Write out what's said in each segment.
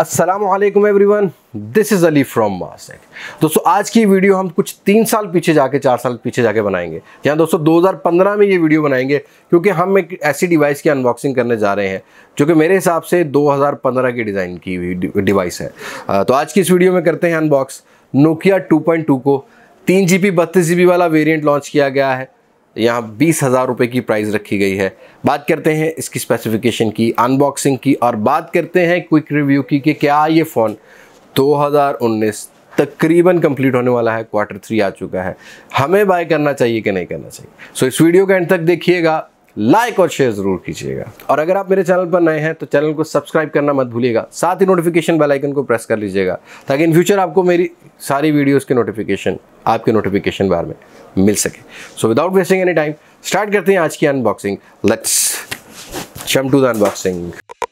अस्सलामुअलैकुम everyone, this is Ali from Mastek. दोस्तों आज की वीडियो हम कुछ 3 साल पीछे जाके 4 साल पीछे जाके बनाएंगे। यहाँ दोस्तों 2015 में ये वीडियो बनाएंगे क्योंकि हम एक ऐसी डिवाइस की अनबॉक्सिंग करने जा रहे हैं जो कि मेरे हिसाब से 2015 की डिज़ाइन की हुई डिवाइस है। तो आज की इस वीडियो में करते हैं अनबॉक्स। नोकिया 2.2 को 3 GB 32 GB वाला वेरिएंट लॉन्च किया गया है। यहाँ 20,000 रुपये की प्राइस रखी गई है। बात करते हैं इसकी स्पेसिफिकेशन की, अनबॉक्सिंग की और बात करते हैं क्विक रिव्यू की कि क्या ये फ़ोन 2019 तकरीबन कंप्लीट होने वाला है, Q3 आ चुका है, हमें बाय करना चाहिए कि नहीं करना चाहिए। सो इस वीडियो के एंड तक देखिएगा, लाइक और शेयर ज़रूर कीजिएगा। और अगर आप मेरे चैनल पर नए हैं तो चैनल को सब्सक्राइब करना मत भूलिएगा, साथ ही नोटिफिकेशन बेल आइकन को प्रेस कर लीजिएगा ताकि इन फ्यूचर आपको मेरी सारी वीडियोस के नोटिफिकेशन आपके नोटिफिकेशन बार में मिल सके। So without wasting any time start करते हैं आज की unboxing. Let's jump to the unboxing.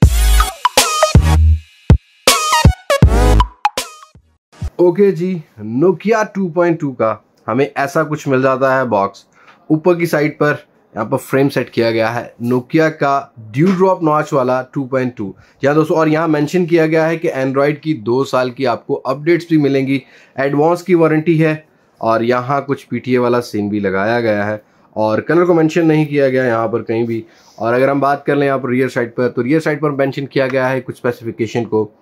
Okay जी, नोकिया 2.2 का हमें ऐसा कुछ मिल जाता है बॉक्स। ऊपर की साइड पर यहाँ पर फ्रेम सेट किया गया है नोकिया का ड्यू ड्रॉप नॉच वाला 2.2। यहाँ दोस्तों और यहाँ मेंशन किया गया है कि एंड्रॉयड की 2 साल की आपको अपडेट्स भी मिलेंगी, एडवांस की वारंटी है और यहाँ कुछ PTA वाला सीन भी लगाया गया है और कलर को मेंशन नहीं किया गया यहाँ पर कहीं भी। और अगर हम बात कर लें यहाँ पर रियर साइड पर, तो रियर साइड पर मेंशन किया गया है कुछ स्पेसिफिकेशन को।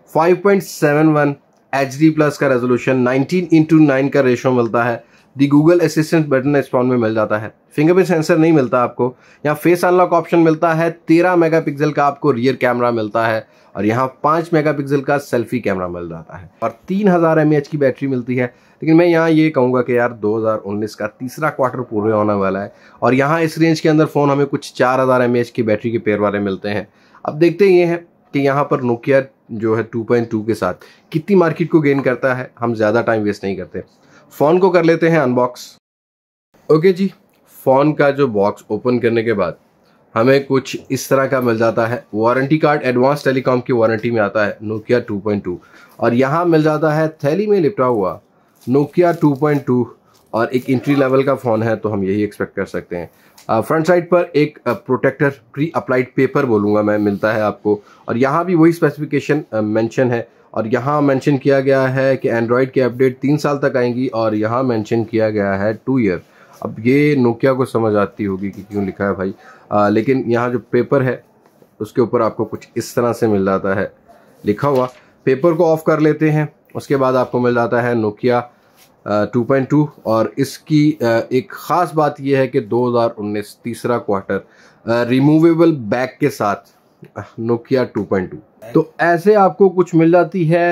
5.71 HD+ का रेजोल्यूशन, 19:9 का रेशो मिलता है। दी गूगल असिस्टेंट बटन इस फोन में मिल जाता है। फिंगरप्रिंट सेंसर नहीं मिलता आपको। यहाँ फेस अनलॉक ऑप्शन मिलता है। 13 मेगापिक्सल का आपको रियर कैमरा मिलता है और यहाँ 5 मेगापिक्सल का सेल्फी कैमरा मिल जाता है और 3000 mAh की बैटरी मिलती है। लेकिन मैं यहाँ ये कहूँगा कि यार 2019 का तीसरा क्वार्टर पूरे होने वाला है और यहाँ इस रेंज के अंदर फ़ोन हमें कुछ 4000 mAh की बैटरी के पेयर वाले मिलते हैं। अब देखते ये हैं कि यहाँ पर नोकिया जो है 2.2 के साथ कितनी मार्केट को गेन करता है। हम ज़्यादा टाइम वेस्ट नहीं करते, फ़ोन को कर लेते हैं अनबॉक्स। ओके जी, फ़ोन का जो बॉक्स ओपन करने के बाद हमें कुछ इस तरह का मिल जाता है। वारंटी कार्ड एडवांस टेलीकॉम की वारंटी में आता है नोकिया 2.2 और यहाँ मिल जाता है थैली में लिपटा हुआ नोकिया 2.2 और एक एंट्री लेवल का फ़ोन है तो हम यही एक्सपेक्ट कर सकते हैं। फ्रंट साइड पर एक प्रोटेक्टर प्री अप्लाइड पेपर बोलूँगा मैं मिलता है आपको और यहाँ भी वही स्पेसिफिकेशन मेंशन है और यहाँ मेंशन किया गया है कि एंड्रॉयड की अपडेट 3 साल तक आएंगी और यहाँ मेंशन किया गया है 2 ईयर। अब ये नोकिया को समझ आती होगी कि क्यों लिखा है भाई, लेकिन यहाँ जो पेपर है उसके ऊपर आपको कुछ इस तरह से मिल जाता है लिखा हुआ। पेपर को ऑफ कर लेते हैं, उसके बाद आपको मिल जाता है नोकिया 2.2 और इसकी एक ख़ास बात यह है कि 2019 तीसरा क्वार्टर रिमूवेबल बैक के साथ नोकिया 2.2। तो ऐसे आपको कुछ मिल जाती है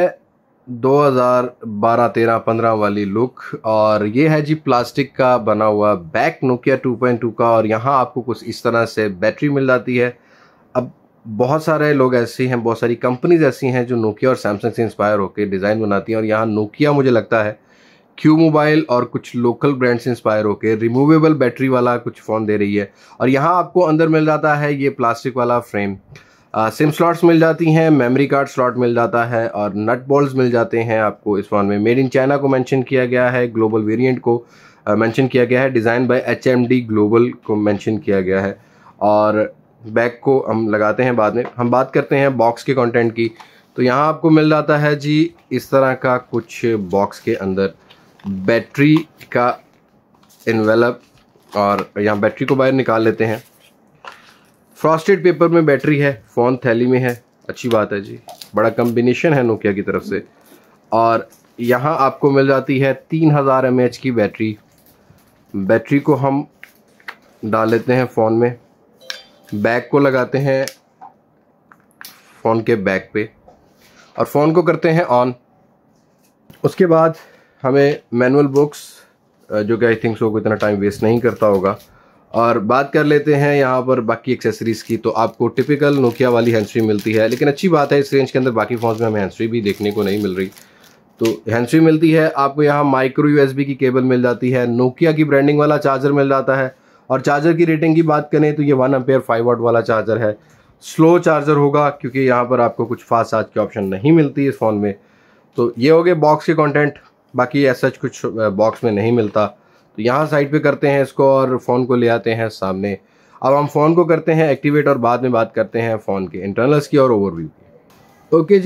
2012, 13, 15 वाली लुक और ये है जी प्लास्टिक का बना हुआ बैक नोकिया 2.2 का और यहाँ आपको कुछ इस तरह से बैटरी मिल जाती है। अब बहुत सारे लोग ऐसे हैं, बहुत सारी कंपनीज ऐसी हैं जो नोकिया और सैमसंग से इंस्पायर होकर डिज़ाइन बनाती हैं और यहाँ नोकिया मुझे लगता है क्यू मोबाइल और कुछ लोकल ब्रांड से इंस्पायर होकर रिमूवेबल बैटरी वाला कुछ फ़ोन दे रही है। और यहाँ आपको अंदर मिल जाता है ये प्लास्टिक वाला फ्रेम, सिम स्लॉट्स मिल जाती हैं, मेमोरी कार्ड स्लॉट मिल जाता है और नट बॉल्स मिल जाते हैं आपको इस फ़ोन में। मेड इन चाइना को मेंशन किया गया है, ग्लोबल वेरिएंट को मेंशन किया गया है, डिज़ाइन बाय HMD ग्लोबल को मेंशन किया गया है और बैक को हम लगाते हैं बाद में। हम बात करते हैं बॉक्स के कंटेंट की, तो यहाँ आपको मिल जाता है जी इस तरह का कुछ बॉक्स के अंदर बैटरी का एनवेलप और यहाँ बैटरी को बाहर निकाल लेते हैं। फ्रॉस्टेड पेपर में बैटरी है, फ़ोन थैली में है, अच्छी बात है जी, बड़ा कम्बिनेशन है नोकिया की तरफ से। और यहाँ आपको मिल जाती है 3000 mAh की बैटरी। बैटरी को हम डाल लेते हैं फ़ोन में, बैक को लगाते हैं फ़ोन के बैक पे और फ़ोन को करते हैं ऑन। उसके बाद हमें मैनुअल बुक्स जो कि आई थिंक सो इतना टाइम वेस्ट नहीं करता होगा और बात कर लेते हैं यहाँ पर बाकी एक्सेसरीज़ की। तो आपको टिपिकल नोकिया वाली हैंड्स फ्री मिलती है, लेकिन अच्छी बात है इस रेंज के अंदर बाकी फ़ोन्स में हमें हैंड्स फ्री भी देखने को नहीं मिल रही। तो हैंड्स फ्री मिलती है आपको, यहाँ माइक्रो USB की केबल मिल जाती है, नोकिया की ब्रांडिंग वाला चार्जर मिल जाता है और चार्जर की रेटिंग की बात करें तो ये 1 एम्पेयर 5 वाट वाला चार्जर है। स्लो चार्जर होगा क्योंकि यहाँ पर आपको कुछ फास्ट चार्ज की ऑप्शन नहीं मिलती इस फ़ोन में। तो ये हो गए बॉक्स के कंटेंट, बाकी ऐसा कुछ बॉक्स में नहीं मिलता। तो यहाँ साइड पे करते हैं इसको और फ़ोन को ले आते हैं सामने। अब हम फ़ोन को करते हैं एक्टिवेट और बाद में बात करते हैं फ़ोन के इंटरनल्स की और ओवरव्यू की। ओके जी,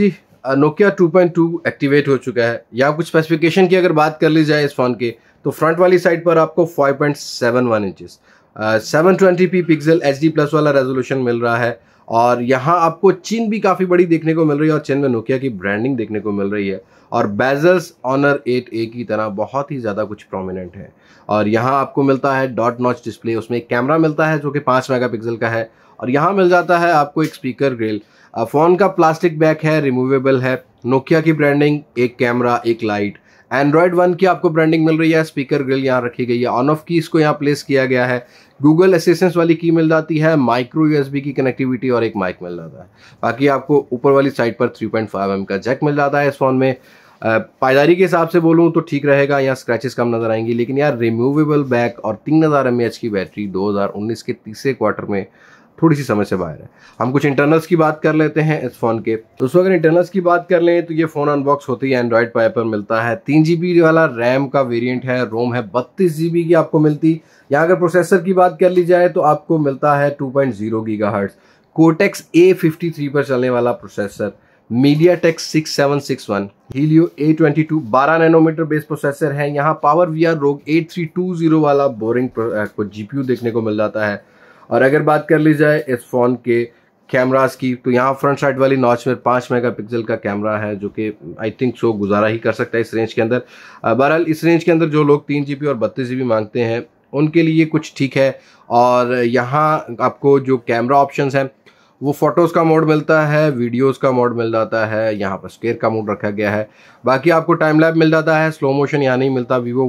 नोकिया 2.2 एक्टिवेट हो चुका है। यहाँ कुछ स्पेसिफिकेशन की अगर बात कर ली जाए इस फ़ोन की, तो फ्रंट वाली साइड पर आपको 5.71 inches 720p pixel HD plus वाला रेजोल्यूशन मिल रहा है। और यहाँ आपको चिन भी काफ़ी बड़ी देखने को मिल रही है और चिन में नोकिया की ब्रांडिंग देखने को मिल रही है। और बेजल्स ऑनर 8A की तरह बहुत ही ज़्यादा कुछ प्रोमिनेंट है। और यहाँ आपको मिलता है डॉट नॉच डिस्प्ले, उसमें एक कैमरा मिलता है जो कि 5 मेगापिक्सल का है। और यहाँ मिल जाता है आपको एक स्पीकर ग्रिल। फ़ोन का प्लास्टिक बैक है, रिमूवेबल है, नोकिया की ब्रांडिंग, एक कैमरा, एक लाइट, एंड्रॉयड 1 की आपको ब्रांडिंग मिल रही है, स्पीकर ग्रिल यहाँ रखी गई है, ऑन ऑफ की इसको यहाँ प्लेस किया गया है, गूगल असिस्टेंस वाली की मिल जाती है, माइक्रो USB की कनेक्टिविटी और एक माइक मिल जाता है। बाकी आपको ऊपर वाली साइड पर 3.5mm का जैक मिल जाता है इस फ़ोन में। पायदारी के हिसाब से बोलूँ तो ठीक रहेगा, यहाँ स्क्रैचेस कम नज़र आएंगी, लेकिन यार रिमूवेबल बैक और 3000 mAh की बैटरी 2019 के तीसरे क्वार्टर में थोड़ी सी समझ से बाहर है। हम कुछ इंटरनल्स की बात कर लेते हैं इस फ़ोन के। दोस्तों अगर इंटरनल्स की बात कर लें तो ये फ़ोन अनबॉक्स होती है एंड्रॉयड पाई पर मिलता है। 3GB वाला रैम का वेरिएंट है, रोम है 32GB की आपको मिलती। यहाँ अगर प्रोसेसर की बात कर ली जाए तो आपको मिलता है 2.0 GHz कोर्टेक्स A53 पर चलने वाला processor, MediaTek 6761 Helio A22 12 nanometer base processor है। यहाँ पावर VR रोग 8320 वाला बोरिंग को GPU देखने को मिल जाता है। और अगर बात कर ली जाए इस फ़ोन के कैमरास की, तो यहाँ फ्रंट साइड वाली नॉच में 5 मेगापिक्सल का कैमरा है जो कि आई थिंक सो गुजारा ही कर सकता है इस रेंज के अंदर। बहरहाल इस रेंज के अंदर जो लोग 3GB और 32GB मांगते हैं उनके लिए कुछ ठीक है। और यहाँ आपको जो कैमरा ऑप्शंस हैं वो फ़ोटोज़ का मोड मिलता है, वीडियोज़ का मोड मिल जाता है, यहाँ पर स्केयर का मोड रखा गया है। बाकी आपको टाइम लैप मिल जाता है, स्लो मोशन यहाँ नहीं मिलता। Vivo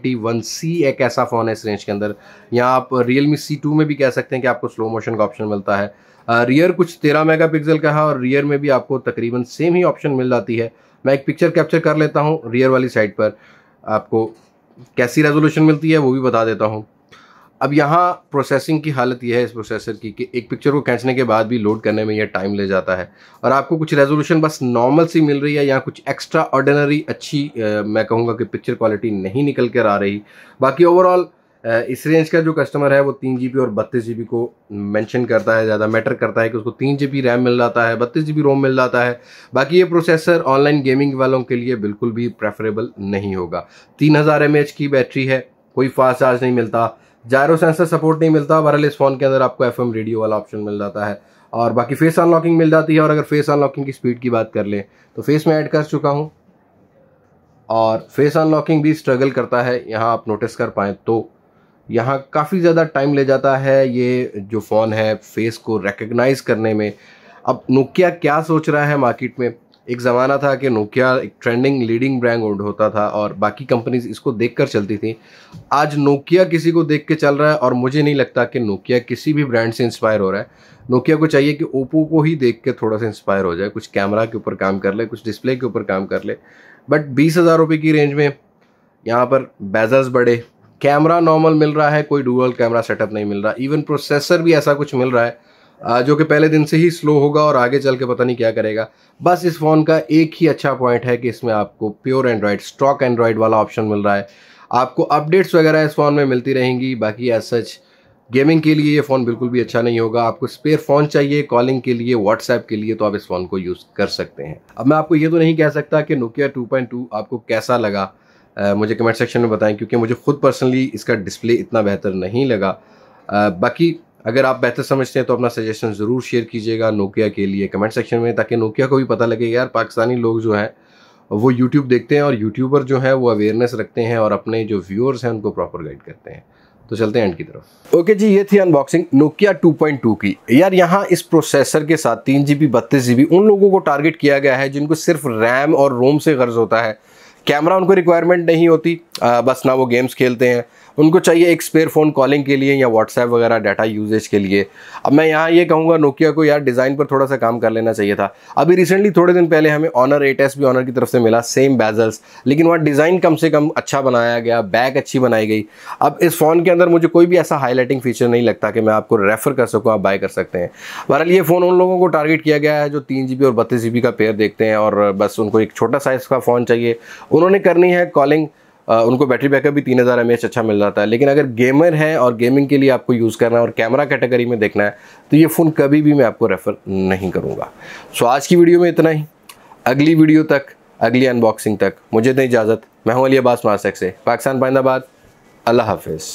Y91C एक ऐसा फ़ोन है इस रेंज के अंदर। यहाँ आप Realme C2 में भी कह सकते हैं कि आपको स्लो मोशन का ऑप्शन मिलता है। रियर कुछ 13 मेगापिक्सल का है और रियर में भी आपको तकरीबन सेम ही ऑप्शन मिल जाती है। मैं एक पिक्चर कैप्चर कर लेता हूँ रियर वाली साइड पर, आपको कैसी रेजोल्यूशन मिलती है वो भी बता देता हूँ। अब यहाँ प्रोसेसिंग की हालत यह है इस प्रोसेसर की कि एक पिक्चर को खींचने के बाद भी लोड करने में यह टाइम ले जाता है और आपको कुछ रेजोल्यूशन बस नॉर्मल सी मिल रही है, यहाँ कुछ एक्स्ट्रा ऑर्डिनरी अच्छी मैं कहूँगा कि पिक्चर क्वालिटी नहीं निकल कर आ रही। बाकी ओवरऑल इस रेंज का जो कस्टमर है वो 3GB और 32GB को मेंशन करता है, ज़्यादा मैटर करता है कि उसको 3GB रैम मिल जाता है, 32GB रोम मिल जाता है। बाकी ये प्रोसेसर ऑनलाइन गेमिंग वालों के लिए बिल्कुल भी प्रेफरेबल नहीं होगा। 3000 mAh की बैटरी है, कोई फास्ट चार्ज नहीं मिलता, जायरो सेंसर सपोर्ट नहीं मिलता। बहरहाल इस फ़ोन के अंदर आपको FM रेडियो वाला ऑप्शन मिल जाता है और बाकी फेस अनलॉकिंग मिल जाती है। और अगर फेस अनलॉकिंग की स्पीड की बात कर लें तो फेस में ऐड कर चुका हूँ और फेस अनलॉकिंग भी स्ट्रगल करता है, यहाँ आप नोटिस कर पाएँ तो यहाँ काफ़ी ज़्यादा टाइम ले जाता है ये जो फ़ोन है फेस को रिकग्नाइज़ करने में। अब नोकिया क्या सोच रहा है मार्केट में, एक ज़माना था कि नोकिया एक ट्रेंडिंग लीडिंग ब्रांड होता था और बाकी कंपनीज इसको देखकर चलती थी। आज नोकिया किसी को देख के चल रहा है और मुझे नहीं लगता कि नोकिया किसी भी ब्रांड से इंस्पायर हो रहा है। नोकिया को चाहिए कि ओप्पो को ही देख के थोड़ा सा इंस्पायर हो जाए, कुछ कैमरा के ऊपर काम कर ले, कुछ डिस्प्ले के ऊपर काम कर ले। बट 20,000 रुपये की रेंज में यहाँ पर बेजल्स बड़े, कैमरा नॉर्मल मिल रहा है, कोई डुअल कैमरा सेटअप नहीं मिल रहा, इवन प्रोसेसर भी ऐसा कुछ मिल रहा है जो कि पहले दिन से ही स्लो होगा और आगे चल के पता नहीं क्या करेगा। बस इस फ़ोन का एक ही अच्छा पॉइंट है कि इसमें आपको प्योर एंड्रॉयड, स्टॉक एंड्रॉयड वाला ऑप्शन मिल रहा है। आपको अपडेट्स वगैरह इस फ़ोन में मिलती रहेंगी। बाकी एज सच गेमिंग के लिए ये फ़ोन बिल्कुल भी अच्छा नहीं होगा। आपको स्पेयर फ़ोन चाहिए कॉलिंग के लिए, व्हाट्सएप के लिए, तो आप इस फ़ोन को यूज़ कर सकते हैं। अब मैं आपको ये तो नहीं कह सकता कि नोकिया 2.2 आपको कैसा लगा, मुझे कमेंट सेक्शन में बताएं, क्योंकि मुझे खुद पर्सनली इसका डिस्प्ले इतना बेहतर नहीं लगा। बाकी अगर आप बेहतर समझते हैं तो अपना सजेशन ज़रूर शेयर कीजिएगा नोकिया के लिए कमेंट सेक्शन में, ताकि नोकिया को भी पता लगे यार पाकिस्तानी लोग जो हैं वो यूट्यूब देखते हैं और यूट्यूबर जो है वो अवेयरनेस रखते हैं और अपने जो व्यूअर्स हैं उनको प्रॉपर गाइड करते हैं। तो चलते हैं एंड की तरफ। ओके जी, ये थी अनबॉक्सिंग नोकिया 2.2 की। यार यहाँ इस प्रोसेसर के साथ 3GB 32GB उन लोगों को टारगेट किया गया है जिनको सिर्फ रैम और रोम से गर्ज होता है, कैमरा उनको रिक्वायरमेंट नहीं होती, बस ना वो गेम्स खेलते हैं, उनको चाहिए एक स्पेयर फ़ोन कॉलिंग के लिए या व्हाट्सएप वगैरह डाटा यूजेज के लिए। अब मैं यहाँ ये कहूँगा नोकिया को यार डिज़ाइन पर थोड़ा सा काम कर लेना चाहिए था। अभी रिसेंटली थोड़े दिन पहले हमें ऑनर 8S भी ऑनर की तरफ से मिला, सेम बेजल्स, लेकिन वहाँ डिज़ाइन कम से कम अच्छा बनाया गया, बैक अच्छी बनाई गई। अब इस फ़ोन के अंदर मुझे कोई भी ऐसा हाईलाइटिंग फीचर नहीं लगता कि मैं आपको रेफ़र कर सकूँ, आप बाय कर सकते हैं। बहरहाल ये फ़ोन उन लोगों को टारगेट किया गया है जो 3GB और 32GB का पेयर देखते हैं और बस उनको एक छोटा साइज़ का फ़ोन चाहिए, उन्होंने करनी है कॉलिंग, उनको बैटरी बैकअप भी 3000 mAh अच्छा मिल जाता है। लेकिन अगर गेमर है और गेमिंग के लिए आपको यूज़ करना है और कैमरा कैटेगरी में देखना है तो ये फ़ोन कभी भी मैं आपको रेफ़र नहीं करूँगा। सो आज की वीडियो में इतना ही। अगली वीडियो तक, अगली अनबॉक्सिंग तक मुझे दें इजाज़त। मैं हूं अली अब्बास मार्सेक से, पाकिस्तान पाइंदाबाद। अल्लाह हाफिज़।